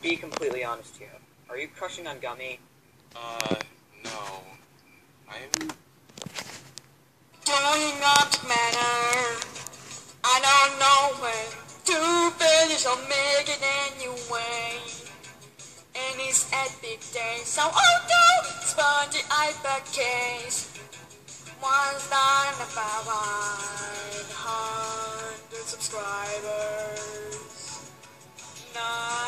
be completely honest here. Are you crushing on Gummy? No. I'm... Doing object manner. I don't know when to finish or make it anyway. And it's epic day, so oh no, spongy iPad case. Once done about 100 subscribers. Nah.